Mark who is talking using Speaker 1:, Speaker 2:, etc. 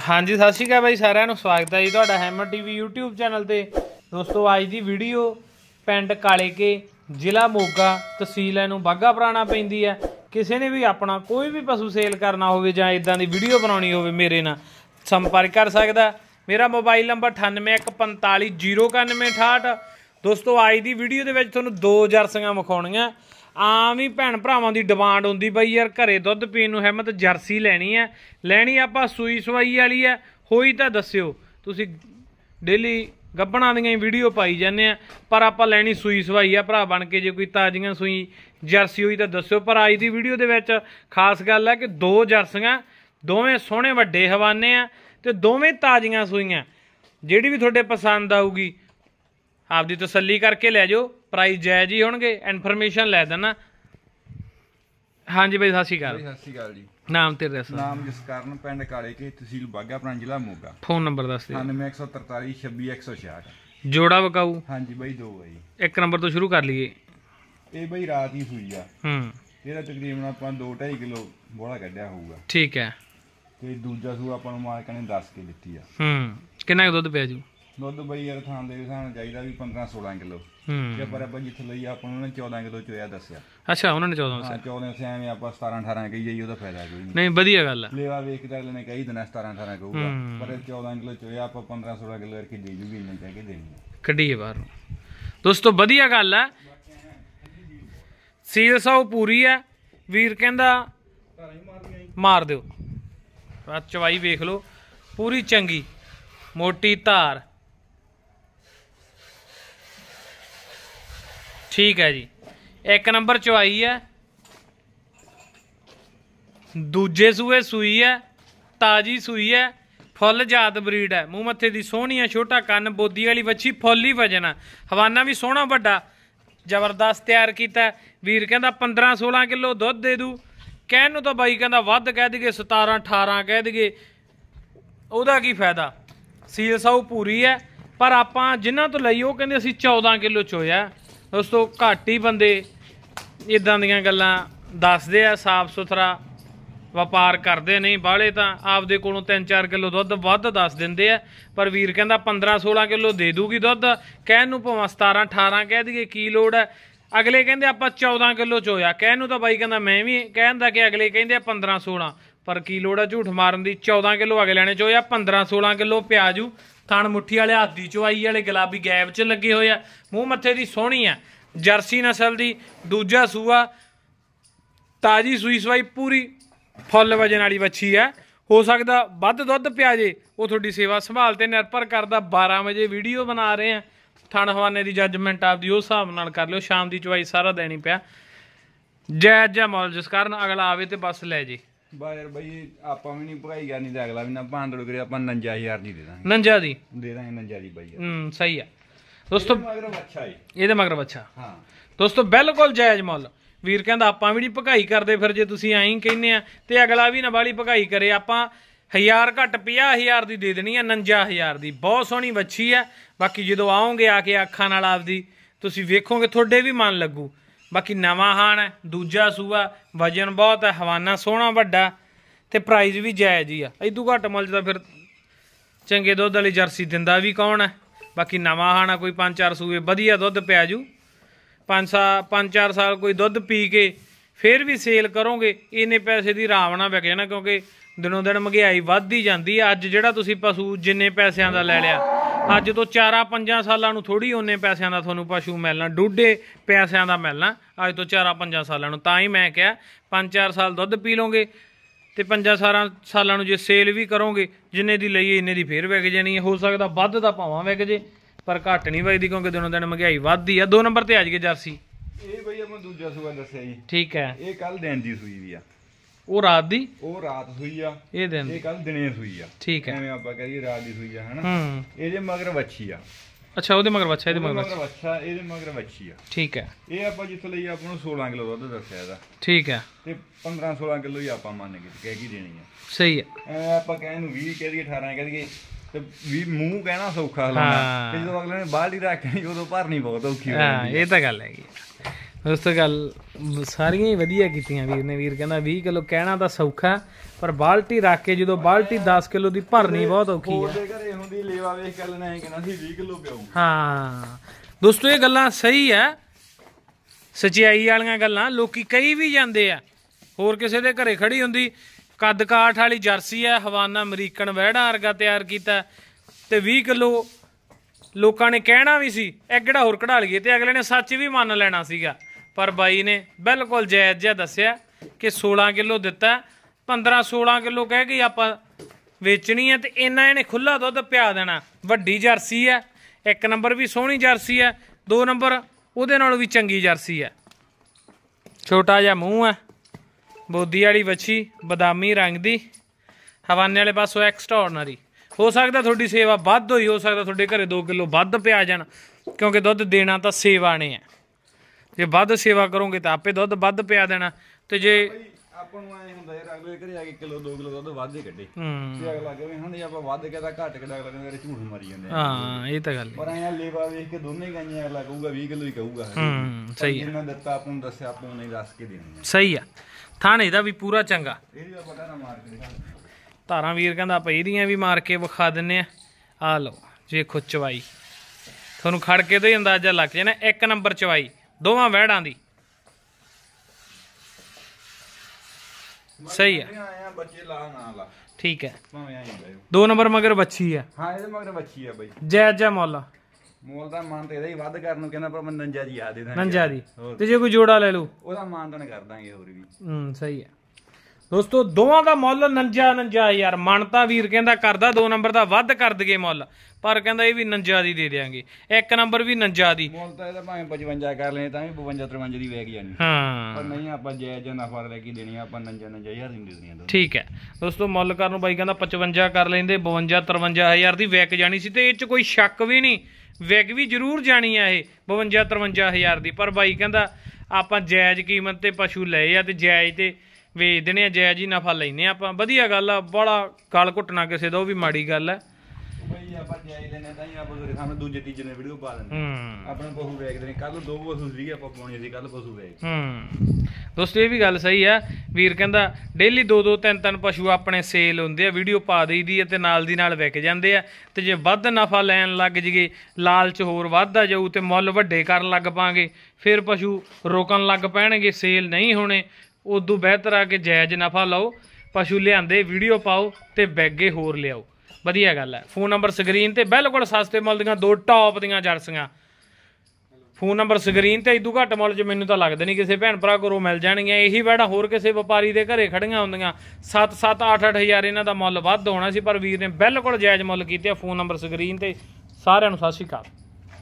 Speaker 1: हाँ जी सत श्री अकाल भाई सारिਆਂ स्वागत है जी तुहाडा हैमर टीवी यूट्यूब चैनल ते। दोस्तों अज की वीडियो पिंड काले के जिला मोगा तहसील नूं बाघा पुराना पैंदी है। किसी ने भी अपना कोई भी पशु सेल करना हो जां इदां दी वीडियो बनानी हो मेरे नाल संपर्क कर सकदा। मेरा मोबाइल नंबर 9815409168। दोस्तों अज की वीडियो दे विच तुहानूं 2 जर्सियां विखाउणीआं। आम ही भैन भरावां की डिमांड होंदी बई यार घरे दुध पीण नूं हिम्मत जर्सी लैनी आपां सूई सवाई वाली है होई तां दस्सिओ। तुसीं डेली गब्बणां दी वीडियो पाई जाने पर आपां लैनी सूई सवाई है। भरा बन के जे कोई ताजियां सूई जर्सी होई तां दस्सिओ। पर अज की वीडियो दे विच खास गल है कि 2 जर्सियां दोवें सोहणे वड्डे हवाने आ ते दोवें ताजियां सूईआं। जिहड़ी भी तुहाडे पसंद आऊगी आपदी तसल्ली करके लै जाओ। प्राइस जायज़ ही होणगे। इनफॉर्मेशन लै देना। हाँ जी भाई सत श्री अकाल।
Speaker 2: सत श्री अकाल जी।
Speaker 1: नाम तेरा दस।
Speaker 2: नाम जसकरण पिंड काले के तहसील बाघा पुराना जिला मोगा।
Speaker 1: फोन नंबर दस दे।
Speaker 2: 9143 26166।
Speaker 1: जोड़ा बकाऊ।
Speaker 2: हाँ जी भाई दो भाई।
Speaker 1: एक नंबर तो शुरू कर लीए।
Speaker 2: ये भाई रात ही सुई आ। ਇਹਦਾ ਤਕਰੀਬਨ ਆਪਾਂ 2-2.5 ਕਿਲੋ ਬੋਲਾ ਕੱਢਿਆ ਹੋਊਗਾ।
Speaker 1: ठीक है।
Speaker 2: ਤੇ ਦੂਜਾ ਸੂ ਆਪਾਂ ਨੂੰ ਮਾਲਕਾਂ ਨੇ 10 ਕੇ ਦਿੱਤੀ ਆ।
Speaker 1: ਕਿੰਨਾ ਦੁੱਧ ਪਿਆ ਜੂ?
Speaker 2: ਦੁੱਧ ਬਈ ਯਾਰ ਥਾਂ ਦੇ ਹਿਸਾਬ ਨਾਲ ਚਾਹੀਦਾ ਵੀ 15-16 ਕਿਲੋ। ਤੇ ਪਰ ਆਪਾਂ ਜਿੱਥੇ ਲਈ ਆਪਾਂ ਨੂੰ 14 ਕਿਲੋ ਚੋਇਆ ਦੱਸਿਆ।
Speaker 1: ਅੱਛਾ ਉਹਨਾਂ ਨੇ 14
Speaker 2: ਦੱਸਿਆ। 14 ਸੇ ਐਵੇਂ ਆਪਾਂ 17-18 ਕਹੀ ਜਾਈ ਉਹਦਾ ਫਾਇਦਾ ਕੋਈ
Speaker 1: ਨਹੀਂ। ਵਧੀਆ ਗੱਲ ਆ।
Speaker 2: ਲੇਵਾ ਵੇਖ ਕੇ ਅਗਲੇ ਨੇ ਕਹੀ ਦੇਣਾ 17-18 ਕਹੂਗਾ ਪਰ 14 ਕਿਲੋ ਚੋਇਆ ਆਪਾਂ 15-16 ਕਿਲੋ ਕਰਕੇ ਦੇ ਜੂਗੀ ਇੰਨੇ ਕਹਿ ਕੇ ਦੇਣੀ
Speaker 1: ਕੱਢੀਏ ਬਾਹਰ। ਦੋਸਤੋ ਵਧੀਆ ਗੱਲ ਆ। ਸੀਲ ਸਾਊ ਪੂਰੀ ਆ। ਵੀਰ ਕਹਿੰਦਾ ਮਾਰ ਦਿਓ। ਚਵਾਈ ਵੇਖ ਲਓ ਪੂਰੀ ਚੰਗੀ मोटी धार। ठीक है जी। एक नंबर चवाई है। दूजे सूए सूई है ताजी सूई है फुल जात ब्रीड है। मूँह मत्थे दी सोहनी है छोटा कन बोदी वाली बच्ची फुल ही वजन है। हवाना भी सोहना बड़ा जबरदस्त तैयार किया। वीर कहता 15-16 किलो दुध दे दू। कहन नूं तां बाई कहता वध कह दईए 17-18 कह दईए ਉਹਦਾ ਕੀ ਫਾਇਦਾ। ਸੀਲ ਸਾਊ ਪੂਰੀ ਹੈ ਪਰ ਆਪਾਂ ਜਿਨ੍ਹਾਂ ਤੋਂ ਲਈ ਉਹ ਕਹਿੰਦੇ ਅਸੀਂ 14 ਕਿਲੋ ਚੋਇਆ। ਦੋਸਤੋ ਘੱਟ ਹੀ ਬੰਦੇ ਇਦਾਂ ਦੀਆਂ ਗੱਲਾਂ ਦੱਸਦੇ ਆ। ਸਾਫ ਸੁਥਰਾ ਵਪਾਰ ਕਰਦੇ ਨਹੀਂ ਬਾਹਲੇ ਤਾਂ ਆਪਦੇ ਕੋਲੋਂ 3-4 ਕਿਲੋ ਦੁੱਧ ਵੱਧ ਦੱਸ ਦਿੰਦੇ ਆ। ਪਰ ਵੀਰ ਕਹਿੰਦਾ 15-16 ਕਿਲੋ ਦੇ ਦੂਗੀ ਦੁੱਧ। ਕਹਿਣ ਨੂੰ ਭਾਵੇਂ 17-18 ਕਹਿ ਦਈਏ ਕੀ ਲੋੜ ਹੈ। ਅਗਲੇ ਕਹਿੰਦੇ ਆਪਾਂ 14 ਕਿਲੋ ਚੋਇਆ। ਕਹਿਣ ਨੂੰ ਤਾਂ ਬਾਈ ਕਹਿੰਦਾ ਮੈਂ ਵੀ ਕਹਿੰਦਾ ਕਿ ਅਗਲੇ ਕਹਿੰਦੇ 15-16 पर की लोड़ है झूठ मारन दी। 14 किलो अगले ने चोया 15-16 किलो प्याजू थण मुट्ठी वाले हाथ की चवाई वाले गुलाबी गैब च लगे हुए आ। मूँह मत्थे दी सोहनी है जर्सी नस्ल की। दूजा सूआ ताजी सूई सवाई पूरी फुल वजन वाली वच्छी है। हो सकता वध दुध पिया जे वो थोड़ी सेवा संभाल ते निर्भर करता। 12 बजे वीडियो बना रहे हैं। थण हवाने की जजमेंट आपकी उस हिसाब नाल कर लो। शाम की चवाई सारा देनी पिया जायज़ जा मुल जिस कारण अगला आवे तो बस लै जे।
Speaker 2: ਯਾਰ ਬਈ ਆਪਾਂ ਵੀ ਨਹੀਂ ਭਗਾਈ ਕਰਨੀ ਤੇ ਅਗਲਾ ਵੀ ਨਾ ਭਾਂਦੜ ਕਰੇ। ਆਪਾਂ 49000 ਦੀ ਦੇ ਦਾਂਗੇ।
Speaker 1: 49 ਦੀ
Speaker 2: ਦੇ ਦਾਂਗੇ 49 ਦੀ ਬਾਈ।
Speaker 1: ਸਹੀ ਆ ਦੋਸਤੋ।
Speaker 2: ਮਗਰ ਬੱਚਾ ਹੈ
Speaker 1: ਇਹਦੇ ਮਗਰ ਬੱਚਾ।
Speaker 2: ਹਾਂ
Speaker 1: ਦੋਸਤੋ ਬਿਲਕੁਲ ਜਾਇਜ਼ ਮੁੱਲ। ਵੀਰ ਕਹਿੰਦਾ ਆਪਾਂ ਵੀ ਨਹੀਂ ਭਗਾਈ ਕਰਦੇ। ਫਿਰ ਜੇ ਤੁਸੀਂ ਐਂ ਕਹਿੰਦੇ ਆ ਤੇ ਅਗਲਾ ਵੀ ਨਾ ਬਾਹਲੀ ਭਗਾਈ ਕਰੇ। ਆਪਾਂ 1000 ਘੱਟ 50000 ਦੀ ਦੇ ਦੇਣੀ ਆ 49000 ਦੀ। ਬਹੁਤ ਸੋਹਣੀ ਵੱਛੀ ਆ। ਬਾਕੀ ਜਦੋਂ ਆਓਗੇ ਆ ਕੇ ਅੱਖਾਂ ਨਾਲ ਆਪਦੀ ਤੁਸੀਂ ਵੇਖੋਗੇ ਤੁਹਾਡੇ ਵੀ ਮਨ ਲੱਗੂ। बाकी नवा हाण है दूजा सूआ वजन बहुत है हवाना सोहना वड्डा ते प्राइस भी जायज़ ही आ। इदू घट मुल तो फिर चंगे दुध वाली जर्सी दिंदा भी कौन है। बाकी नवा हाण है कोई 5-4 सूए वधिया दुध पिया जू 5-4 साल कोई दुध पी के फिर भी सेल करोगे इन्ने पैसे की आराम ना विक जाना। क्योंकि दिनों दिन महंगाई वधदी जाती है। अज जिहड़ा तुसीं पशु जिन्ने पैसों का लै लिया अज तो 4-5 सालों थोड़ी उन्ने पैसों का थोनों पशु मिलना डूढे पैसों का मिलना अज तो 4-5 सालों। तां ही मैं क्या 5-4 साल दुध पी लोगे तो 5 सालों जे सेल भी करोगे जिन्ने दी लईए इन्ने दी फिर विक जानी है। हो सकता वध तां भावां विक जे पर घट नहीं विकदी क्योंकि दिनों दिन महंगाई वधदी है। 2 नंबर ते आ जाइए जर्सी।
Speaker 2: ਇਹ ਬਈ ਆਪਾਂ ਦੂਜਾ ਸੂਆ ਦੱਸਿਆ ਜੀ।
Speaker 1: ठीक है।
Speaker 2: ਇਹ ਕੱਲ ਦਿਨ ਦੀ ਸੂਈ ਵੀ ਆ।
Speaker 1: ਉਹ ਰਾਤ ਦੀ
Speaker 2: ਉਹ ਰਾਤ ਸੂਈ ਆ।
Speaker 1: ਇਹ ਦਿਨ
Speaker 2: ਇਹ ਕੱਲ ਦਿਨੇ ਸੂਈ ਆ।
Speaker 1: ठीक है।
Speaker 2: ਐਵੇਂ ਆਪਾਂ ਕਹੀਏ ਰਾਤ ਦੀ ਸੂਈ ਆ ਹਨਾ। ਇਹਦੇ ਮਗਰ ਵੱਛੀ ਆ।
Speaker 1: अच्छा ਉਹਦੇ ਮਗਰ ਬੱਚਾ ਇਹਦੇ ਮਗਰ
Speaker 2: ਬੱਚਾ ਇਹਦੇ ਮਗਰ ਵੱਛੀ ਆ।
Speaker 1: ठीक है।
Speaker 2: ਇਹ ਆਪਾਂ ਜਿੱਥੇ ਲਈ ਆਪਾਂ ਨੂੰ 16 ਕਿਲੋ ਦੁੱਧ ਦੱਸਿਆ ਇਹਦਾ।
Speaker 1: ठीक है।
Speaker 2: ਤੇ 15-16 ਕਿਲੋ ਹੀ ਆਪਾਂ ਮੰਨ ਕੇ ਕਹਿ ਕੀ ਦੇਣੀ ਆ।
Speaker 1: सही है।
Speaker 2: ਆਪਾਂ ਕਹਿ ਨੂੰ 20 ਕਹਿ ਦਈਏ 18 ਕਹਿ ਦਈਏ ਤੇ ਵੀ ਮੂੰਹ ਕਹਿਣਾ ਸੌਖਾ ਲਾਉਣਾ ਤੇ ਜਦੋਂ ਅਗਲੇ ਨੇ ਬਾਲਟੀ ਰੱਖਣੀ ਉਦੋਂ ਭਰਨੀ ਬਹੁਤ ਔਖੀ ਹੋ ਜਾਂਦੀ ਹੈ।
Speaker 1: ਇਹ ਤਾਂ ਗੱਲ ਹੈਗੀ। ਦੋਸਤੋ ਗੱਲ ਸਾਰੀਆਂ ਹੀ ਵਧੀਆ ਕੀਤੀਆਂ ਵੀਰ ਨੇ। ਵੀਰ ਕਹਿੰਦਾ 20 ਕਿਲੋ ਕਹਿਣਾ ਤਾਂ ਸੌਖਾ, ਪਰ ਬਾਲਟੀ ਰੱਖ ਕੇ ਜਦੋਂ ਬਾਲਟੀ 10 ਕਿਲੋ ਦੀ ਭਰਨੀ ਬਹੁਤ ਔਖੀ ਆ।
Speaker 2: ਉਹਦੇ ਘਰੇ ਹੁੰਦੀ ਲੇਵਾ ਵੇਖ ਕੇ ਲੈਣਾ ਕਹਿੰਦਾ ਸੀ 20 ਕਿਲੋ ਪਿਓ।
Speaker 1: ਹਾਂ ਦੋਸਤੋ ਇਹ ਗੱਲਾਂ ਸਹੀ ਆ, ਸਚਾਈ ਵਾਲੀਆਂ ਗੱਲਾਂ। ਲੋਕੀ ਕਈ ਵੀ ਜਾਂਦੇ ਆ, ਹੋਰ ਕਿਸੇ ਦੇ ਘਰੇ ਖੜੀ ਹੁੰਦੀ ਕੱਦ ਕਾਠ ਵਾਲੀ ਜਰਸੀ ਆ, ਹਵਾਨਾ ਅਮਰੀਕਨ ਵਹਿੜਾ ਵਰਗਾ ਤਿਆਰ ਕੀਤਾ ਤੇ 20 ਕਿਲੋ ਲੋਕਾਂ ਨੇ ਕਹਿਣਾ ਵੀ ਸੀ ਇੱਕ ਕਿਹੜਾ ਹੋਰ ਕਢਾ ਲਈਏ, ਤੇ ਅਗਲੇ ਨੇ ਸੱਚ ਵੀ ਮੰਨ ਲੈਣਾ ਸੀਗਾ। ਪਰ ਬਾਈ ਨੇ ਬਿਲਕੁਲ ਜਾਇਜ਼ ਜਿਹਾ ਦੱਸਿਆ ਕਿ 16 ਕਿਲੋ ਦਿੱਤਾ, 15-16 ਕਿਲੋ ਕਹਿ ਕੇ ਆਪਾਂ ਵੇਚਣੀ ਹੈ, ਤੇ ਇੰਨਾ ਇਹਨੇ ਖੁੱਲਾ ਦੁੱਧ ਪਿਆ ਦੇਣਾ। ਵੱਡੀ ਜਰਸੀ ਆ, 1 ਨੰਬਰ ਵੀ ਸੋਹਣੀ ਜਰਸੀ ਆ, 2 ਨੰਬਰ ਉਹਦੇ ਨਾਲੋਂ ਵੀ ਚੰਗੀ ਜਰਸੀ ਆ। ਛੋਟਾ ਜਿਹਾ ਮੂੰਹ ਆ, ਬੋਦੀ ਵਾਲੀ ਵੱਛੀ, ਬਦਾਮੀ ਰੰਗ ਦੀ, ਹਵਾਨੇ ਵਾਲੇ ਪਾਸੋਂ ਐਕਸਟਰਾordinary। ਹੋ ਸਕਦਾ ਤੁਹਾਡੀ ਸੇਵਾ ਵੱਧ ਹੋਈ, ਹੋ ਸਕਦਾ ਤੁਹਾਡੇ ਘਰੇ 2 ਕਿਲੋ ਵੱਧ ਪਿਆ ਜਾਣ, ਕਿਉਂਕਿ ਦੁੱਧ ਦੇਣਾ ਤਾਂ ਸੇਵਾ ਨੇ ਆ। ਜੇ ਵੱਧ ਸੇਵਾ ਕਰੋਗੇ ਤਾਂ ਆਪੇ ਦੁੱਧ ਵੱਧ ਪਿਆ ਦੇਣਾ। ਤੇ ਜੇ
Speaker 2: ਆਪਾਂ ਨੂੰ ਐ ਹੁੰਦਾ ਯਾਰ ਅਗਲੇ ਘਰੇ ਆ ਕੇ ਕਿਲੋ 2 ਕਿਲੋ ਦੁੱਧ ਵੱਧ ਹੀ ਕੱਢੇ, ਤੇ ਅਗਲਾ ਕਹੇ ਹਾਂ ਆਪਾਂ ਵੱਧ ਕੇ ਤਾਂ ਘੱਟ ਕੇ ਅਗਲਾ ਕਹਿੰਦਾ ਝੂਠ ਮਾਰੀ ਜਾਂਦੇ ਆ।
Speaker 1: ਹਾਂ ਇਹ ਤਾਂ ਗੱਲ
Speaker 2: ਪਰ ਐਂ ਲੇਵਾ ਵੇਖ ਕੇ ਦੋਨੇ ਗਾਈਆਂ ਅਗਲਾ ਕਹੂਗਾ 20 ਕਿਲੋ ਹੀ ਕਹੂਗਾ।
Speaker 1: ਸਹੀ ਹੈ,
Speaker 2: ਜਿੰਨਾ ਦਿੱਤਾ ਆਪਾਂ ਨੂੰ ਦੱਸਿਆ ਆਪਾਂ ਨੂੰ ਨਹੀਂ ਦੱਸ ਕੇ ਦੇਣੀ।
Speaker 1: ਸਹੀ ਆ। ਥਾਣੇ ਦਾ ਵੀ ਪੂਰਾ ਚੰਗਾ,
Speaker 2: ਇਹਦੀ ਆਪਾਂ ਘਰਾਂ ਮਾਰ ਕੇ ਦਿਖਾ
Speaker 1: ਧਾਰਾਂ ਵੀਰ ਕਹਿੰਦਾ ਆਪਾਂ ਇਹਦੀਆਂ ਵੀ ਮਾਰ ਕੇ ਵਿਖਾ ਦਿੰਨੇ ਆ। ਆ ਲਓ ਵੇਖੋ ਚਵਾਈ, ਤੁਹਾਨੂੰ ਖੜ ਕੇ ਤੋਂ ਹੀ ਅੰਦਾਜ਼ਾ ਲੱਗ ਜਾਣਾ। 1 ਨੰਬਰ ਚਵਾਈ ਦੋਵਾਂ ਵਹਿੜਾਂ ਦੀ, ਸਹੀ ਆ।
Speaker 2: ਬੱਚੇ ਲਾ ਨਾ ਲਾ
Speaker 1: ਠੀਕ ਹੈ,
Speaker 2: ਭਾਵੇਂ ਐਂ ਹੁੰਦਾ
Speaker 1: 2 ਨੰਬਰ ਮਗਰ ਵੱਛੀ ਆ।
Speaker 2: ਹਾਂ ਇਹਦੇ ਮਗਰ ਬੱਚੀ ਆ ਬਾਈ।
Speaker 1: ਜਾਇਜ਼ ਜਿਹਾ ਮੁੱਲ,
Speaker 2: ਮੋਲ ਦਾ ਮਾਨ ਤੇ ਇਹਦਾ ਹੀ ਵੱਧ ਕਰਨ ਨੂੰ ਕਹਿੰਦਾ, ਪਰ ਮੈਂ ਨੰਜਾ ਜੀ ਆ ਦੇ ਦਾਂਗੇ।
Speaker 1: ਨੰਜਾ ਦੀ, ਤੇ ਜੇ ਕੋਈ ਜੋੜਾ ਲੈ ਲਓ
Speaker 2: ਉਹਦਾ ਮਾਨ ਤਾਂ ਕਰ ਦਾਂਗੇ ਹੋਰ ਵੀ।
Speaker 1: ਸਹੀ ਹੈ ਦੋਸਤੋ, ਦੋਵਾਂ ਦਾ ਮੁੱਲ 49 ਯਾਰ। ਮਨ ਤਾਂ ਵੀਰ ਕਹਿੰਦਾ ਕਰਦਾ 2 ਨੰਬਰ ਦਾ ਵੱਧ ਕਰ ਦਈਏ ਮੁੱਲ, ਪਰ ਕਹਿੰਦਾ ਇਹ ਵੀ 49 ਦੀ ਦੇ ਦਿਆਂਗੇ। 1 ਨੰਬਰ ਵੀ 49 ਦੀ।
Speaker 2: ਮੁੱਲ ਤਾਂ ਇਹਦਾ ਭਾਵੇਂ 55 ਕਰ ਲੈਣੇ ਤਾਂ ਵੀ 52-53 ਦੀ ਵੇਖ ਜਾਣੀ।
Speaker 1: ਹਾਂ
Speaker 2: ਪਰ ਨਹੀਂ ਆਪਾਂ ਜਾਇਜ਼ ਨਫਾ ਲੈ ਕੇ ਦੇਣੀ, ਆਪਾਂ 49,000 ਦੀ ਦੇ ਦੇਣੀ।
Speaker 1: ਠੀਕ ਹੈ ਦੋਸਤੋ, ਮੁੱਲ ਕਰਨ ਨੂੰ ਬਾਈ ਕਹਿੰਦਾ 55 ਕਰ ਲੈਂਦੇ, 52-53 ਦੀ ਵਿਕ ਜਾਣੀ ਸੀ। ਤੇ ਇਹ 'ਚ ਕੋਈ ਸ਼ੱਕ ਵੀ ਨਹੀਂ, ਵਿਕ ਵੀ ਜ਼ਰੂਰ ਜਾਣੀ ਆ ਇਹ 52-53 ਦੀ। ਪਰ ਬਾਈ ਕਹਿੰਦਾ ਆਪਾਂ ਜਾਇਜ਼ ਕੀਮਤ ਤੇ ਪਸ਼ੂ ਲਏ ਆ, ਤੇ ਜਾਇਜ਼ ਤੇ ਵੇਚ ਦੇਣੇ ਆ, ਜਾਇਜ਼ ਹੀ ਨਫਾ ਲੈਨੇ ਆਪਾਂ। ਵਧੀਆ ਗੱਲ ਆ, ਬੜਾ ਗਲ ਘੁੱਟਣਾ ਕਿਸੇ ਦਾ ਉਹ ਵੀ ਮਾੜੀ ਗੱਲ ਆ।
Speaker 2: ਬਈ ਆਪਾਂ ਜਾਇਜ਼ ਲੈਣੇ ਤਾਂ ਹੀ ਆਪਾਂ ਤੁਹਾਡੇ ਸਾਹਮਣੇ ਦੂਜੇ ਤੀਜੇ ਨੇ ਵੀਡੀਓ ਪਾ ਦਿੰਦੇ। ਆਪਣੇ ਪਸ਼ੂ ਵੇਚਦੇ ਨੇ, ਕੱਲ 2 ਪਸ਼ੂ ਸੀਗੇ ਆਪਾਂ ਪਾਉਣੇ ਸੀ, ਕੱਲ ਪਸ਼ੂ ਵੇਚ।
Speaker 1: ਦੋਸਤੋ ਇਹ ਵੀ ਗੱਲ ਸਹੀ ਆ। ਵੀਰ ਕਹਿੰਦਾ ਡੇਲੀ 2-2 3-3 ਪਸ਼ੂ ਆਪਣੇ ਸੇਲ ਹੁੰਦੇ ਆ, ਵੀਡੀਓ ਪਾ ਦੇਈਦੀ ਆ ਤੇ ਨਾਲ ਦੀ ਨਾਲ ਵਿਕ ਜਾਂਦੇ ਆ। ਤੇ ਜੇ ਵੱਧ ਨਫਾ ਲੈਣ ਲੱਗ ਜਗੇ, ਲਾਲਚ ਹੋਰ ਵੱਧਦਾ ਜਾਊ ਤੇ ਮੁੱਲ ਵੱਡੇ ਕਰਨ ਲੱਗ ਪਾਂਗੇ, ਫਿਰ ਪਸ਼ੂ ਰੋਕਣ ਲੱਗ ਪੈਣਗੇ, ਸੇਲ ਨਹੀਂ ਹੋਣੇ। ਉਦੋਂ ਬਿਹਤਰ ਆ ਕਿ ਜਾਇਜ਼ ਨਫਾ ਲਓ, ਪਸ਼ੂ ਲਿਆਂਦੇ ਵੀਡੀਓ ਪਾਓ ਤੇ ਬੈਗੇ ਹੋਰ ਲਿਆਓ, ਵਧੀਆ ਗੱਲ ਹੈ। ਫੋਨ ਨੰਬਰ ਸਕਰੀਨ ਤੇ, ਬਿਲਕੁਲ ਸਸਤੇ ਮੁੱਲ ਦੀਆਂ 2 ਟੌਪ ਦੀਆਂ ਜਰਸੀਆਂ। ਫੋਨ ਨੰਬਰ ਸਕਰੀਨ ਤੇ। ਇਦੋਂ ਘੱਟ ਮੁੱਲ 'ਚ ਮੈਨੂੰ ਤਾਂ ਲੱਗਦਾ ਨਹੀਂ ਕਿਸੇ ਭੈਣ ਭਰਾ ਕੋਲੋਂ ਮਿਲ ਜਾਣਗੀਆਂ। ਇਹੀ ਵੈੜਾ ਹੋਰ ਕਿਸੇ ਵਪਾਰੀ ਦੇ ਘਰੇ ਖੜੀਆਂ ਹੁੰਦੀਆਂ 7-7 8-8 ਹਜ਼ਾਰ ਇਹਨਾਂ ਦਾ ਮੁੱਲ ਵੱਧ ਹੋਣਾ ਸੀ, ਪਰ ਵੀਰ ਨੇ ਬਿਲਕੁਲ ਜਾਇਜ਼ ਮੁੱਲ ਕੀਤੇ। ਫੋਨ ਨੰਬਰ ਸਕਰੀਨ ਤੇ। ਸਾਰਿਆਂ ਨੂੰ ਸਤਿ ਸ਼੍ਰੀ ਅਕਾਲ।